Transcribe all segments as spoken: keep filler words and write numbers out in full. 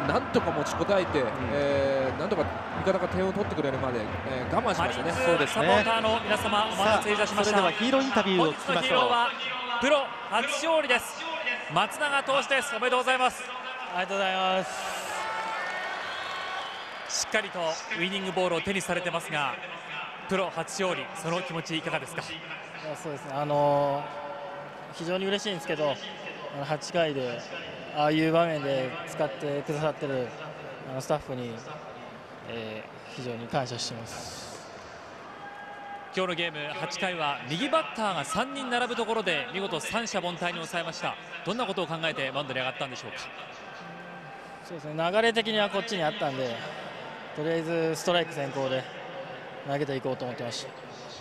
なんとか持ちこたえて、うん、えー、なんとか味方が点を取ってくれるまで、えー、我慢しましたね。 そうですね。サポーターの皆様、お待たせいたしました。 それではヒーローインタビューを聞きましょう。 本日のヒーローはプロ初勝利です。松永投手です。おめでとうございます。 ありがとうございます。 しっかりとウイニングボールを手にされてますが、プロ初勝利、その気持ちいかがですか？ いや、そうですね、あのー、非常に嬉しいんですけど、はちかいでああいう場面で使ってくださってるあのスタッフに、えー、非常に感謝しています。 今日のゲームはちかいは右バッターがさんにん並ぶところで見事三者凡退に抑えました。どんなことを考えてマウンドに上がったんでしょうか？ そうですね、流れ的にはこっちにあったんで、とりあえずストライク先行で投げていこうと思ってました。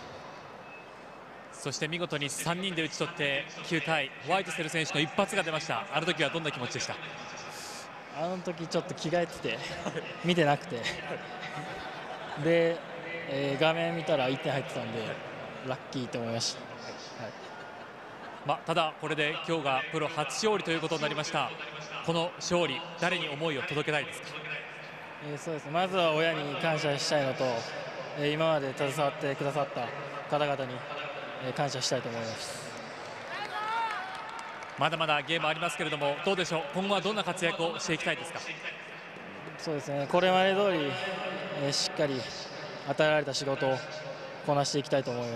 そして見事にさんにんで打ち取ってきゅうかい、ホワイトセル選手の一発が出ました。あの時はどんな気持ちでした？ あの時ちょっと着替えてて見てなくてで、えー、画面見たらいってん入ってたんでラッキーと思いました。はい、 まあ、ただこれで今日がプロ初勝利ということになりました。この勝利、誰に思いを届けたいですか？ えー、そうですね、まずは親に感謝したいのと、えー、今まで携わってくださった方々に、えー、感謝したいと思います。 まだまだゲームありますけれども、どうでしょう、今後はどんな活躍をしていきたいですか？ そうですね、これまで通り、えー、しっかり与えられた仕事をこなしていきたいと思います。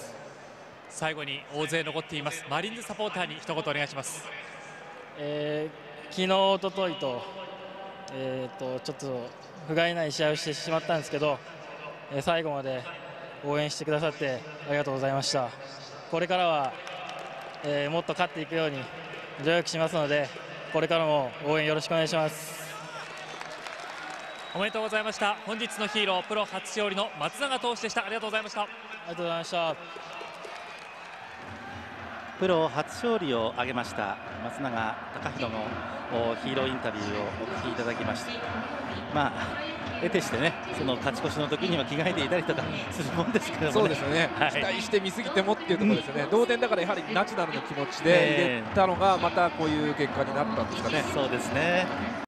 最後に大勢残っていますマリーンズサポーターに一言お願いします。 えー、昨日、おとといと、えー、とちょっと不甲斐ない試合をしてしまったんですけど、えー、最後まで応援してくださってありがとうございました。これからは、えー、もっと勝っていくように努力しますので、これからも応援よろしくお願いします。 おめでとうございました。本日のヒーロー、プロ初勝利の松永投手でした。ありがとうございました。ありがとうございました。 プロ初勝利を挙げました松永貴弘のヒーローインタビューをお聞きいただきました。まあ、得てしてね、その勝ち越しの時には着替えていたりとかするもんですけどもね。 そうですよね、はい、期待して見すぎてもっていうところですよね、うん、同点だからやはりナチュラルな気持ちで入れたのがまたこういう結果になったんですかね。 そうですね。